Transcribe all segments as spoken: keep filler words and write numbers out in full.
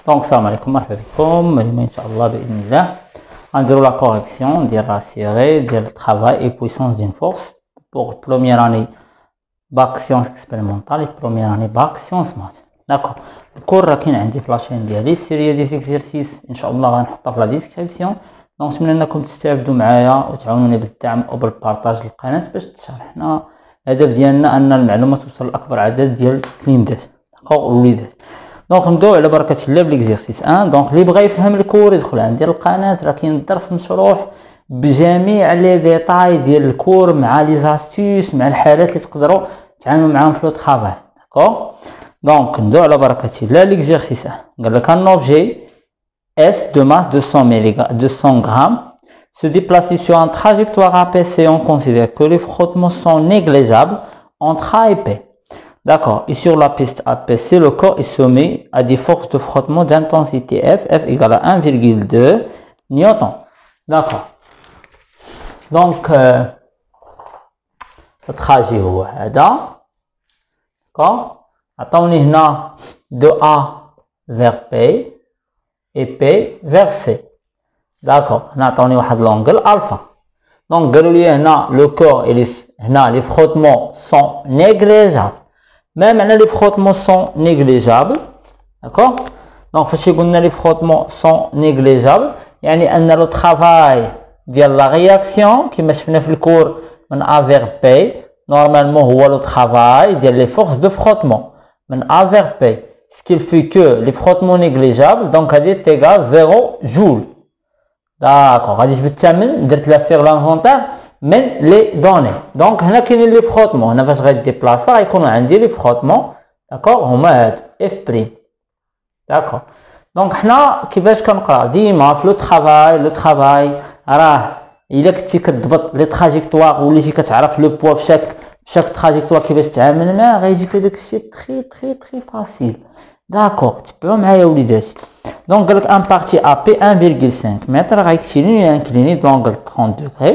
دونك السلام عليكم، مرحبا بكم. اليوم ان شاء الله باذن الله غنديرو لا كوريكسيون ديال لا سيري ديال الترافاي اي بويسونس دين فورس بوغ بروميير اني باك سيونس اكسبيريمونطال اي بروميير اني باك سيونس مات. داكور، الكور راه كاين عندي في لاشين ديالي السيريه دي زيكزيرسيس ان شاء الله غنحطها في لا ديسكريبسيون. دونك نتمنى انكم تستافدوا معايا وتعاونوني بالدعم او بالبارطاج للقناه باش تشرحنا. الهدف ديالنا ان المعلومه توصل لاكبر عدد ديال التلاميذات او الوليدات. دونك نبداو على بركه الله بليكزيرسيس واحد. دونك اللي بغى يفهم الكور يدخل عندي القناه، راه كاين الدرس مشروح بجميع لي ديتاي ديال الكور مع لي زاستيس مع الحالات اللي تقدروا تعاملوا معاهم في لو طرافاي. داكور، دونك نبداو على بركه الله. ليكزيرسيس واحد قال لك ان اوبجي S de masse de cent grammes se déplace sur une trajectoire A P C. On considère que les frottements sont négligeables entre A et P. D'accord. Et sur la piste A P C, le corps est soumis à des forces de frottement d'intensité F. F égale à un virgule deux newton. D'accord. Donc, euh, le trajet هو هذا. D'accord. عطاوني هنا de A vers P et P vers C. D'accord. هنا عطاوني واحد لونغل الفا. دونك قالوا لي هنا لو كور اللي هنا لي فروتمون سون نيغليجابل. ما معنى لي فروتمون سون نيغليجابل؟ داكور. دونك فاش قلنا لي فروتمون سون نيغليجابل يعني ان لو طرافاي ديال لا رياكسيون كيما شفنا في الكور من A vers P نورمالمون هو لو طرافاي ديال لي فورس دو فروتمون من A vers P. Ce qui fait que les frottements négligeables, donc est égal à zéro joule. D'accord, غادي جبت الثمن درت لا فيغ لانفونتير من لي دوني. دونك هنا كاينين لي فروتمون، هنا فاش غيديبلاصا غيكونوا عندي لي فروتمون. داكور، هما هادو اف بريم. داكور، دونك حنا كيفاش كنقرا ديما في لو طرافاي لو طرافاي راه الا كنتي كتضبط لي تراجيكتوار وليتي كتعرف لو بوا في شاك في شاك تراجيكتوار كيفاش تتعامل معاه غيجيك داك الشيء تري تري تري فاسيل. داكور، تبعوا معايا وليداتي. دونك قالك ان بارتي A P un virgule cinq متر غيكتيليني انكليني دونغل trente degrés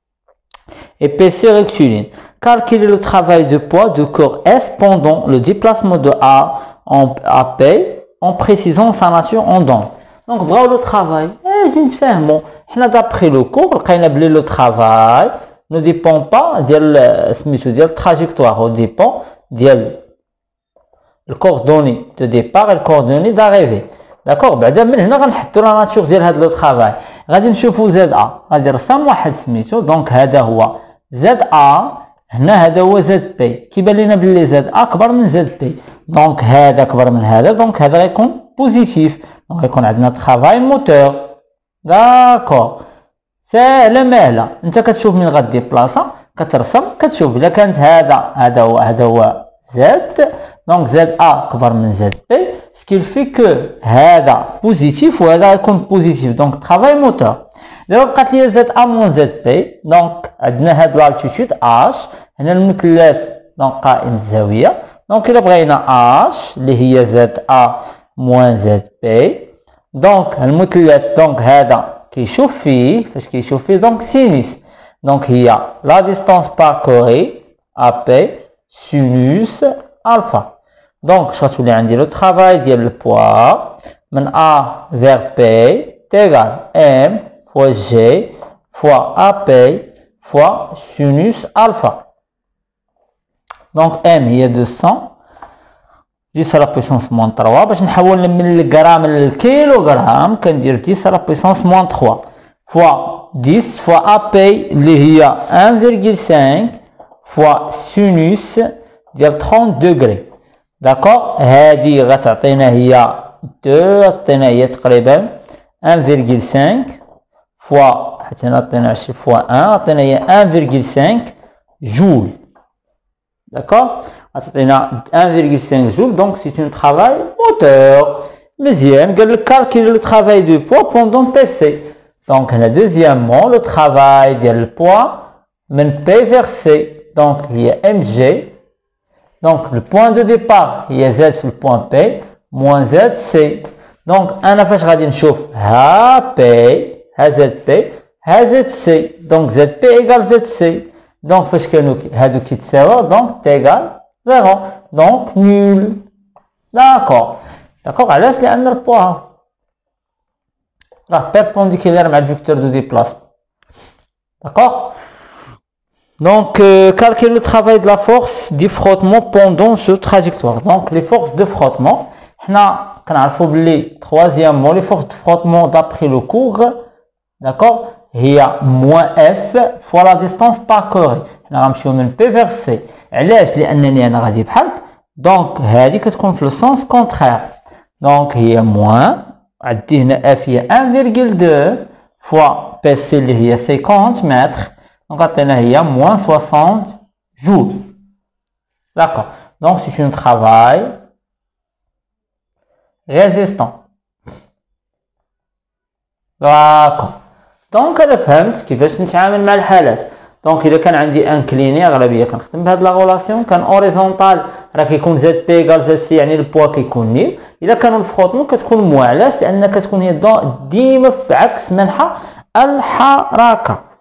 et P C rectiligne. Calculer le travail de poids de corps S pendant le déplacement de A en A P en précisant sa nature en dents. Donc بغاو لو travail اجي نتفاهموا حنا دابخي لو كور لقينا بلي لو travail ne dépend pas ديال سميتو ديال trajectoire او dépend ديال le coordonnée de départ et le coordonnée d'arrivée. D'accord. بعدا من هنا غنحطوا لا ناتور ديال هاد لو طرافاي. غادي نشوفوا زد ا غادي نرسم واحد سميتو دونك هذا هو زد ا. هنا هذا هو زد بي. كيبان لينا بلي زد ا اكبر من زد بي دونك هذا اكبر من هذا دونك هذا غيكون بوزيتيف. دونك غيكون عندنا طرافاي موتور. داكور، ساهله ماهله. انت كتشوف من غاديبلاصا كترسم كتشوف الا كانت هذا هذا هو هذا هو زد دونك زد ا اكبر من زد بي سكيل في كو هذا بوزيتيف وهذا يكون بوزيتيف دونك طرافاي موتور. دابا بقات لي زد ا مون زد بي دونك عندنا هاد لالتيتود اش. هنا المثلث دونك قائم الزاويه دونك الا بغينا اش اللي هي زد ا موان زد بي دونك المثلث دونك هذا كيشوف فيه فاش كيشوف فيه دونك سينوس دونك هي لا ديستانس باركوري ا بي سينوس الفا. دونك اش غتولي عندي لو طرافاي ديال البوا من A vers P تيغال M fois G fois A P fois sinus alpha. دونك M هي مئتين dix à la puissance moins trois. باش نحول من الغرام للكيلوغرام كندير dix à la puissance moins trois fois dix fois A P اللي هي un virgule cinq fois sinus ديال trente degrés. داكور، هادي غتعطينا هي اثنين عطينا هي تقريبا un virgule cinq فوا حتى هنا عطينا عشرين فوا واحد عطينا هي un virgule cinq جول. داكور، غتعطينا un virgule cinq جول دونك سي اون طرافاي موتور. مزيان، قال لك كالكيلي لو طرافاي دو بوا بوندون بي سي. دونك هنا دوزيامون لو طرافاي ديال البوا من بي فيغ سي دونك هي ام جي. Donc le point de départ هي Z في البوان P moins Z C. Donc أنا فاش غادي نشوف ها P ها Z P ها Z C donc Z P égale Z C. Donc فاش كانوا هادو كيتساواو donc T égale zéro donc nul. D'accord. داكوغ. علاش؟ لان البوا راه بيربونديكولار مع الفيكتور دو ديبلاسمون. داكوغ. Donc, euh, calculer le travail de la force du frottement pendant ce trajectoire. Donc, les forces de frottement, on a les troisième mot, les forces de frottement d'après le cours, d'accord, il y a moins F fois la distance parcourue. On a un P vers C. Donc, c'est le sens contraire. Donc, il y a moins, F il y a un virgule deux fois P C, il y a cinquante mètres. Donc, il y a moins soixante joules. D'accord. Donc, c'est un travail résistant. D'accord. Donc, elle فهمت كيفاش نتعامل مع الحالات. دونك اذا كان عندي انكليني اغلبيه كنخدم بهاد لا غولاسيون. كان اوريزونطال راه كيكون زد بي ايكال زد سي، يعني البوا كيكون نيل. اذا كانوا الفروتمون كتكون موا. علاش؟ لان كتكون هي ديما في عكس منحى الحركه.